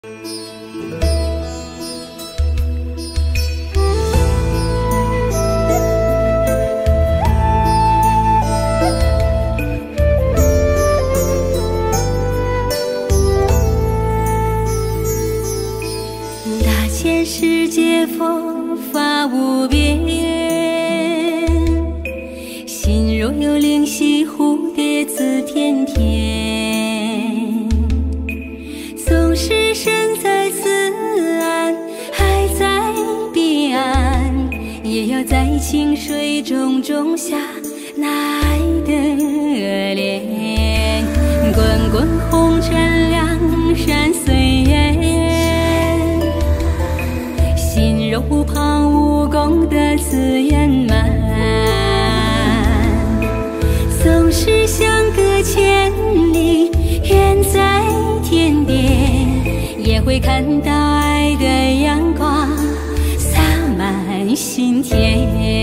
大千世界佛法无边，心若有灵犀蝴蝶自天天。纵使身在此岸，海在彼岸，也要在清水中种下那爱的莲。滚滚红尘，两山随缘，心柔旁无功德自圆满。纵使相隔千里，远在天边，也会看到爱的阳光洒满心田。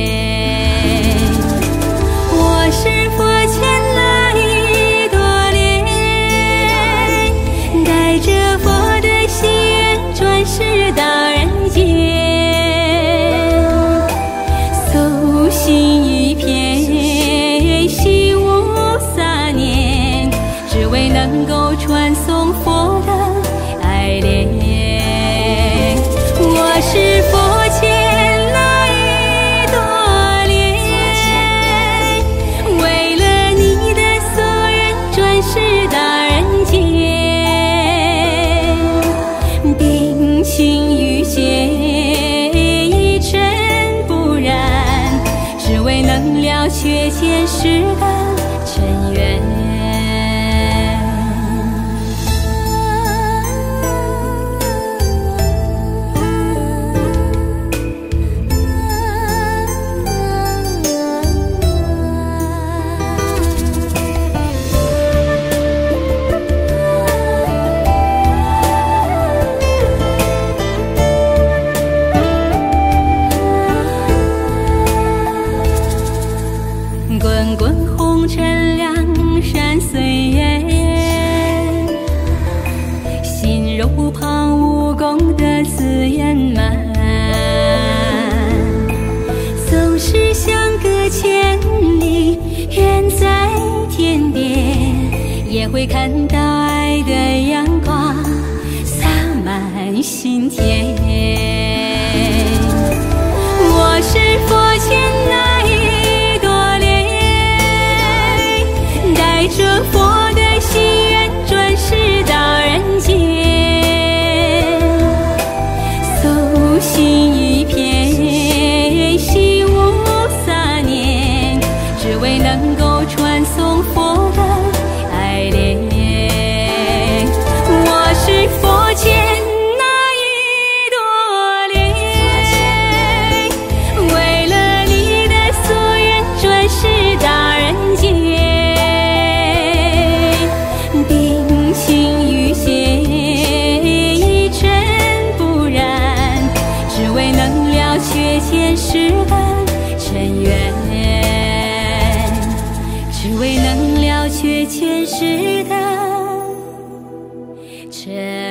我是佛前那一朵莲，带着佛的心愿转世到人间，搜心一片，心无杂念，只为能够传颂佛的爱恋。我是佛前那一朵莲，为了你的所愿转世到人间，冰清玉洁，一尘不染，只为能了却前世的尘缘。滚滚红尘，两山随缘，心柔旁无功德自圆满。纵使相隔千里，远在天边，也会看到爱的阳光洒满心田。我是佛前那一朵莲，带着佛的心愿转世到人间，搜心一片，心无杂念，只为能够传颂佛的爱恋。我是佛前那一朵莲，为了你的所愿转世到人间，冰清玉洁，一尘不染，只为能了却前世的尘缘，只为能了却前世的尘缘。